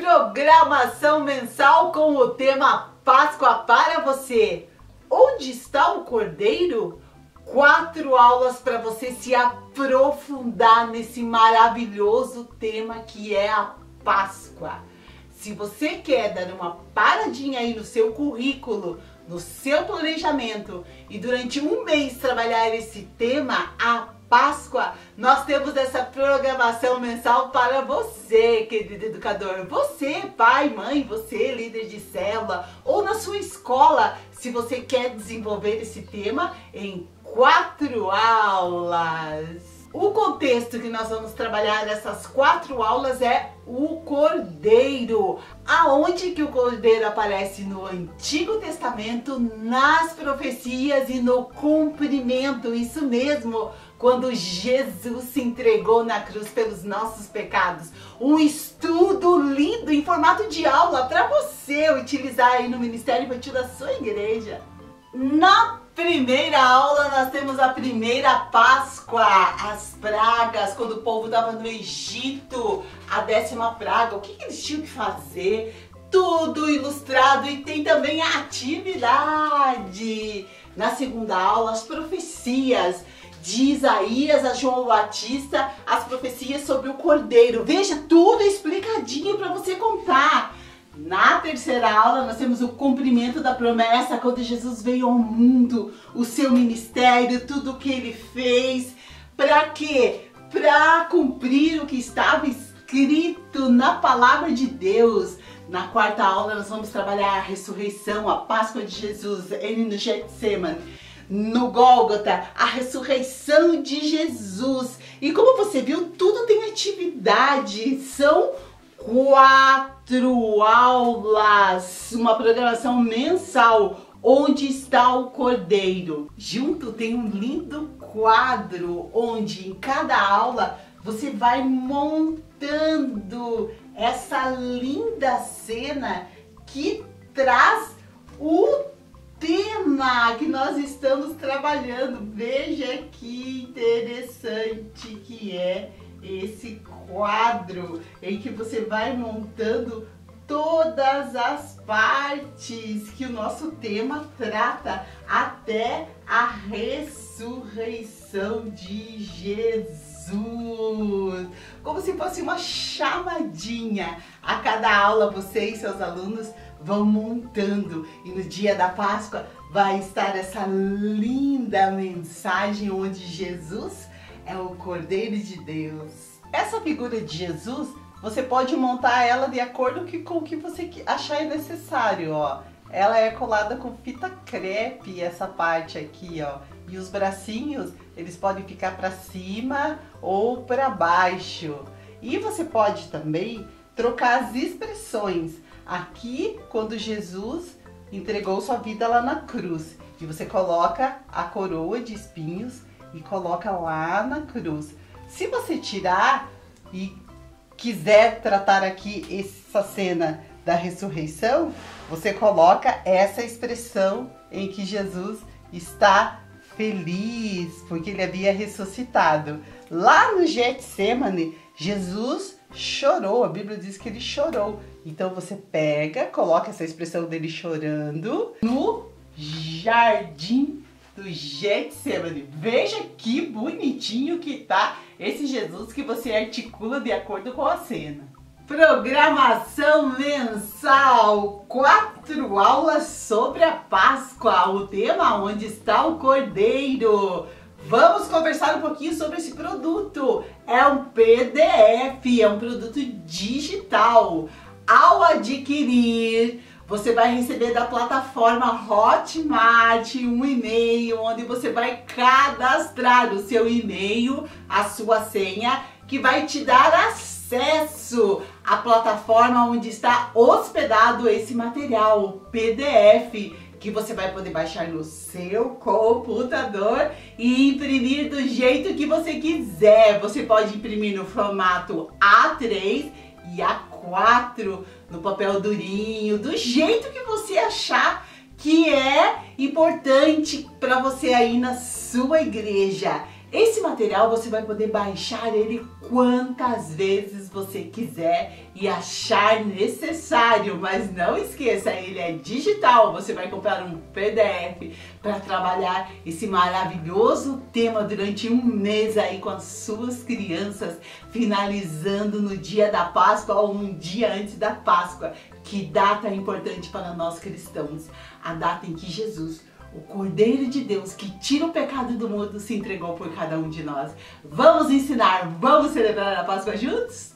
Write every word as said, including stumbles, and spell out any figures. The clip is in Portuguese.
Programação mensal com o tema Páscoa para você. Onde está o Cordeiro? Quatro aulas para você se aprofundar nesse maravilhoso tema que é a Páscoa. Se você quer dar uma paradinha aí no seu currículo, no seu planejamento e durante um mês trabalhar esse tema, a Páscoa, nós temos essa programação mensal para você, querido educador. Você, pai, mãe, você, líder de célula, ou na sua escola, se você quer desenvolver esse tema em quatro aulas. O contexto que nós vamos trabalhar nessas quatro aulas é o Cordeiro. Aonde que o Cordeiro aparece no Antigo Testamento, nas profecias e no cumprimento. Isso mesmo, quando Jesus se entregou na cruz pelos nossos pecados. Um estudo lindo em formato de aula para você utilizar aí no Ministério Infantil da sua igreja. Na primeira aula nós temos a primeira Páscoa, as pragas, quando o povo estava no Egito, a décima praga, o que, que eles tinham que fazer, tudo ilustrado, e tem também a atividade. Na segunda aula, as profecias de Isaías a João Batista, as profecias sobre o Cordeiro. Veja, tudo explicadinho para você contar. Na terceira aula, nós temos o cumprimento da promessa, quando Jesus veio ao mundo, o seu ministério, tudo o que ele fez. Para quê? Para cumprir o que estava escrito na palavra de Deus. Na quarta aula, nós vamos trabalhar a ressurreição, a Páscoa de Jesus, ele no Getsemane, no Gólgota, a ressurreição de Jesus. E como você viu, tudo tem atividade, são quatro aulas, uma programação mensal. Onde está o Cordeiro? Junto tem um lindo quadro onde em cada aula você vai montando essa linda cena que traz o tema que nós estamos trabalhando. Veja que interessante que é esse quadro em que você vai montando todas as partes que o nosso tema trata até a ressurreição de Jesus, como se fosse uma chamadinha. A cada aula você e seus alunos vão montando, e no dia da Páscoa vai estar essa linda mensagem onde Jesus é o Cordeiro de Deus. Essa figura de Jesus, você pode montar ela de acordo com o que você achar necessário, ó. Ela é colada com fita crepe, essa parte aqui, ó. E os bracinhos, eles podem ficar para cima ou para baixo. E você pode também trocar as expressões. Aqui, quando Jesus entregou sua vida lá na cruz, e você coloca a coroa de espinhos e coloca lá na cruz. Se você tirar e quiser tratar aqui essa cena da ressurreição, você coloca essa expressão em que Jesus está feliz, porque ele havia ressuscitado. Lá no Getsemane, Jesus chorou, a Bíblia diz que ele chorou. Então você pega, coloca essa expressão dele chorando no jardim do Getsemane. Veja que bonitinho que tá esse Jesus que você articula de acordo com a cena. Programação mensal, quatro aulas sobre a Páscoa, o tema onde está o Cordeiro. Vamos conversar um pouquinho sobre esse produto. É um P D F, é um produto digital. Ao adquirir, você vai receber da plataforma Hotmart um e-mail onde você vai cadastrar o seu e-mail, a sua senha, que vai te dar acesso à plataforma onde está hospedado esse material, o P D F, que você vai poder baixar no seu computador e imprimir do jeito que você quiser. Você pode imprimir no formato A três e A quatro, no papel durinho, do jeito que você achar que é importante para você aí na sua igreja. Esse material você vai poder baixar ele quantas vezes você quiser e achar necessário, mas não esqueça, ele é digital. Você vai comprar um P D F para trabalhar esse maravilhoso tema durante um mês aí com as suas crianças, finalizando no dia da Páscoa ou um dia antes da Páscoa. Que data importante para nós cristãos? A data em que Jesus, o Cordeiro de Deus que tira o pecado do mundo, se entregou por cada um de nós. Vamos ensinar, vamos celebrar a Páscoa juntos?